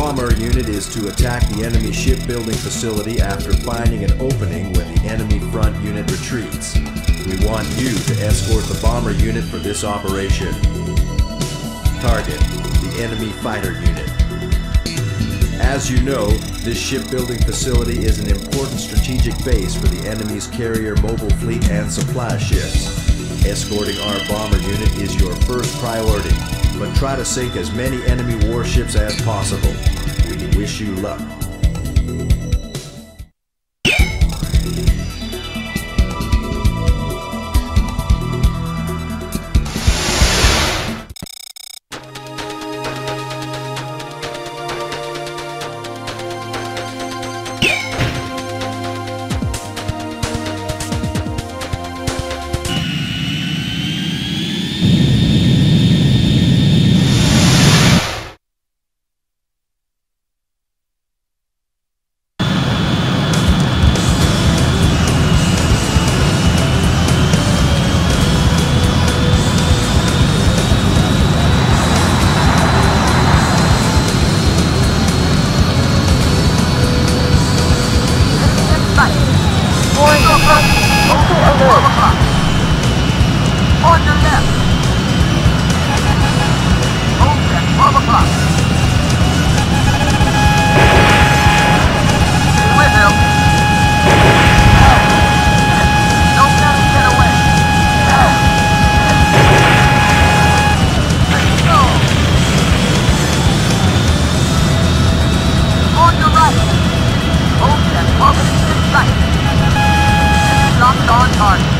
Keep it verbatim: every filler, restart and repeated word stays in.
bomber unit is to attack the enemy shipbuilding facility after finding an opening when the enemy front unit retreats. We want you to escort the bomber unit for this operation. Target: the enemy fighter unit. As you know, this shipbuilding facility is an important strategic base for the enemy's carrier mobile fleet and supply ships. Escorting our bomber unit is your first priority, but try to sink as many enemy warships as possible. We wish you luck. On your left. Hold at twelve o'clock. Stay with him. Don't let him get away. Let's go. On your right. Hold at twelve in sight. Locked on target.